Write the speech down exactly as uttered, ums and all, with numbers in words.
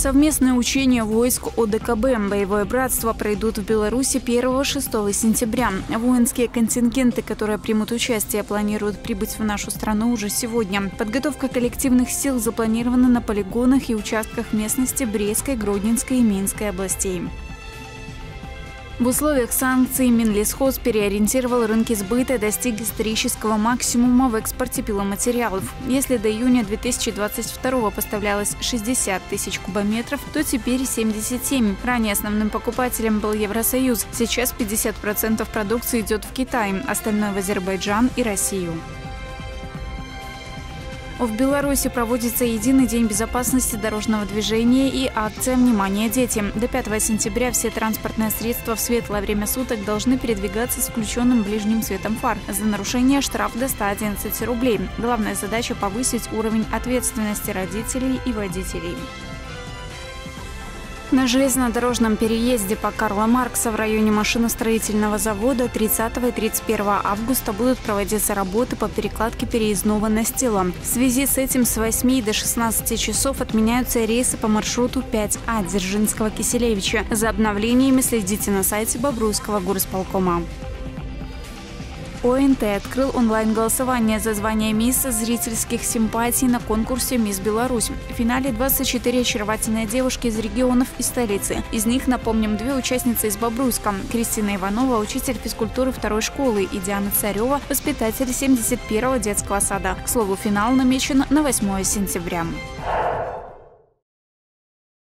Совместное учение войск О Дэ Ка Бэ «Боевое братство» пройдут в Беларуси первого-шестого сентября. Воинские контингенты, которые примут участие, планируют прибыть в нашу страну уже сегодня. Подготовка коллективных сил запланирована на полигонах и участках местности Брестской, Гродненской и Минской областей. В условиях санкций Минлесхоз переориентировал рынки сбыта и достиг исторического максимума в экспорте пиломатериалов. Если до июня две тысячи двадцать второго поставлялось шестьдесят тысяч кубометров, то теперь семьдесят семь. Ранее основным покупателем был Евросоюз. Сейчас пятьдесят процентов продукции идет в Китай, остальное в Азербайджан и Россию. В Беларуси проводится единый день безопасности дорожного движения и акция «Внимание, дети». До пятого сентября все транспортные средства в светлое время суток должны передвигаться с включенным ближним светом фар. За нарушение штраф до ста одиннадцати рублей. Главная задача – повысить уровень ответственности родителей и водителей. На железнодорожном переезде по Карла Маркса в районе машиностроительного завода тридцатого и тридцать первого августа будут проводиться работы по перекладке переездного настила. В связи с этим с восьми до шестнадцати часов отменяются рейсы по маршруту пять А Дзержинского-Киселевича. За обновлениями следите на сайте Бобруйского горисполкома. О Эн Тэ открыл онлайн-голосование за звание мисс зрительских симпатий на конкурсе «Мисс Беларусь». В финале двадцать четыре очаровательные девушки из регионов и столицы. Из них, напомним, две участницы из Бобруйска. Кристина Иванова, учитель физкультуры второй школы, и Диана Царева, воспитатель семьдесят первого детского сада. К слову, финал намечен на восьмое сентября.